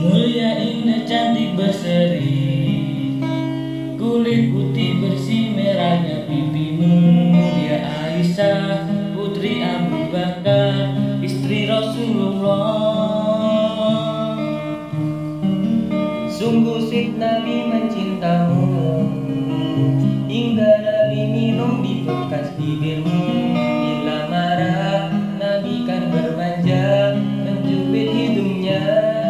Mulia, indah, cantik, berseri, kulit putih bersih, merahnya pipimu. Dia Aisyah, putri Abu Bakar, istri Rasulullah. Sungguh sweet Nabi mencintamu, hingga Nabi minum di bekas bibirmu. Bila marah Nabi kan bermanja, mencubit hidungnya.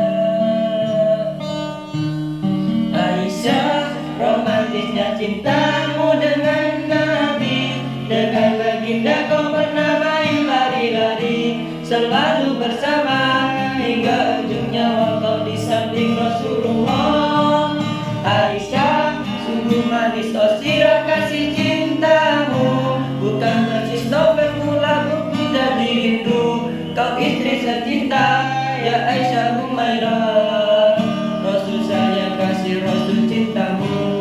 Aisyah, romantisnya cintamu dengan Nabi. Dengan baginda kau pernah main lari-lari, selalu bersama hingga ujung nyawa kau di samping Rasulullah. Aisyah, sungguh manis oh sirah kasih cintamu, bukan persis novel mula bukti jadi rindu. Kau istri tercinta ya Aisyah Humairah, Rasul sayang kasih Rasul cintamu.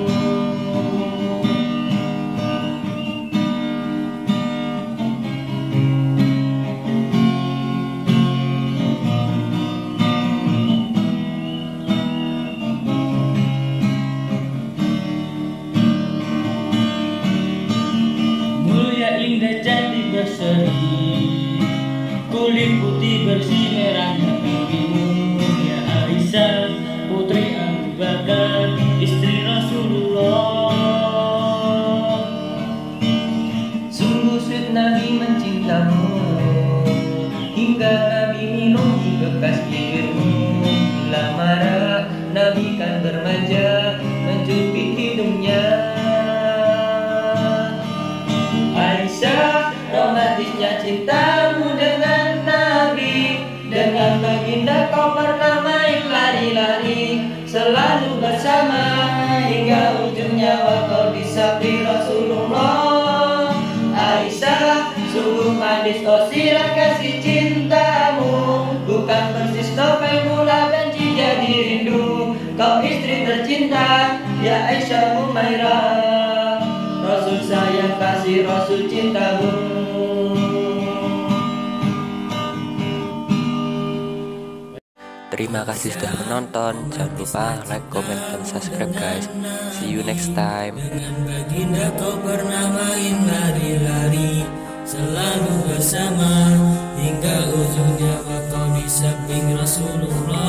Indah, cantik, berseri, kulit putih bersih, merahnya pipimu. Dia Aisyah, putri Abu Bakar, istri Rasulullah. Sungguh sweet Nabi mencintamu, hingga Nabi minum di bekas bibirmu. Bila marah Nabi kan bermanja, mencubit hidungnya. Aisyah, romantisnya cintamu dengan Nabi. Dengan baginda kau pernah main lari-lari, selalu bersama hingga ujung nyawa kau di samping Rasulullah. Aisyah, sungguh manis oh sirah kasih cintamu, bukan persis novel mula benci jadi rindu. Kau istri tercinta ya Aisyah Humairah, Rasul sayang kasih Rasul cintamu. Terima kasih sudah menonton. Jangan lupa like, comment, dan subscribe guys. See you next time. Dengan baginda kau pernah main lari-lari, selalu bersama hingga ujung nyawa kau di samping Rasulullah.